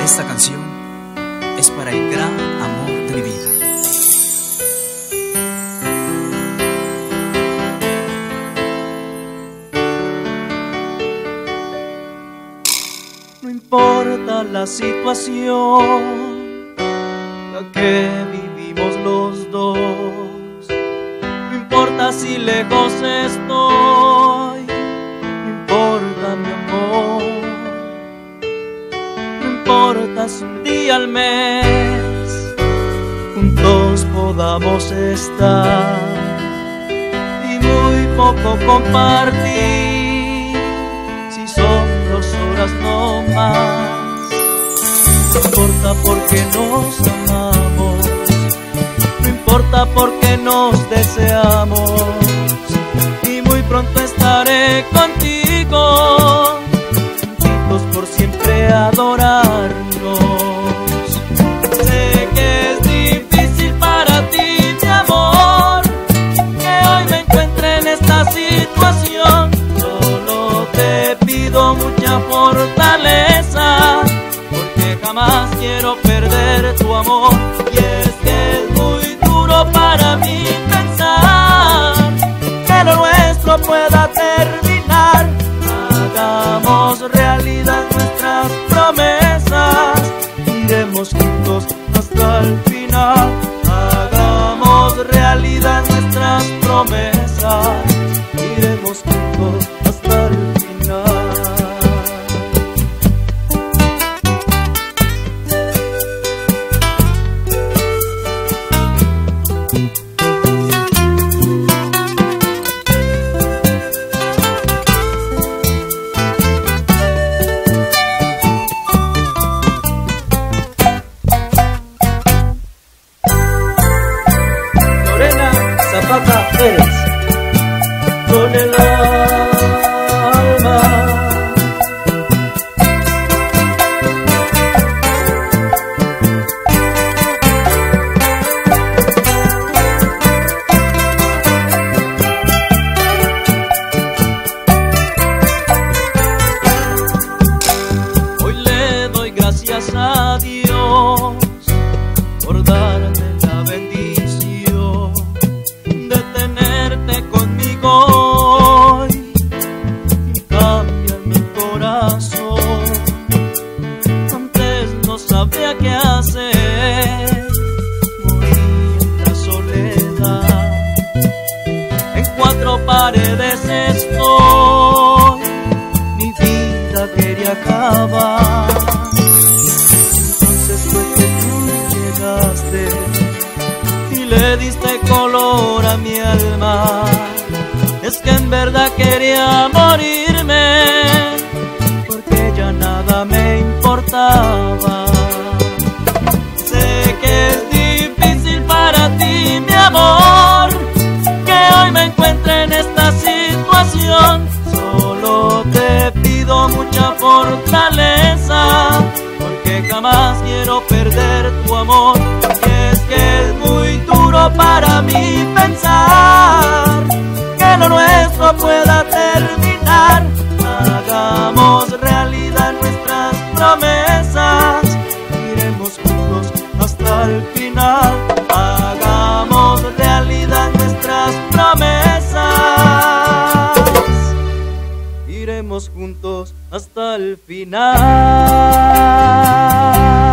Esta canción es para el gran amor de mi vida. No importa la situación, la que vivimos los dos. No importa si lejos estoy, no importa mi amor. No importa si un día al mes juntos podamos estar y muy poco compartir, si son 2 horas no más. No importa porque nos amamos, no importa porque nos deseamos, y muy pronto estaré contigo, juntos por siempre adorarnos. Sé que es difícil para ti, mi amor, que hoy me encuentre en esta situación. Solo te pido mucha fortaleza, porque jamás quiero perder tu amor. Y es que es muy duro para mí pensar que lo nuestro pueda terminar. Hagamos realidad nuestras promesas, iremos juntos hasta el final. Hagamos realidad nuestras promesas, iremos juntos hasta el final. Zapata Pérez, con el alma. Hoy le doy gracias a Dios por darme la bendición de tenerte conmigo hoy. Cambia mi corazón, antes no sabía qué hacer, morí en la soledad. En 4 paredes estoy, mi vida quería acabar. Entonces fue que tú llegaste y le diste color a mi alma. Es que en verdad quería morirme, porque ya nada me importaba. Sé que es difícil para ti, mi amor, que hoy me encuentre en esta situación. Solo te pido mucha fortaleza, porque jamás quiero perder tu amor. Y es que es muy duro para mí pensar que lo nuestro pueda terminar. Hagamos realidad nuestras promesas, iremos juntos hasta el final. Hagamos realidad nuestras promesas, iremos juntos hasta el final.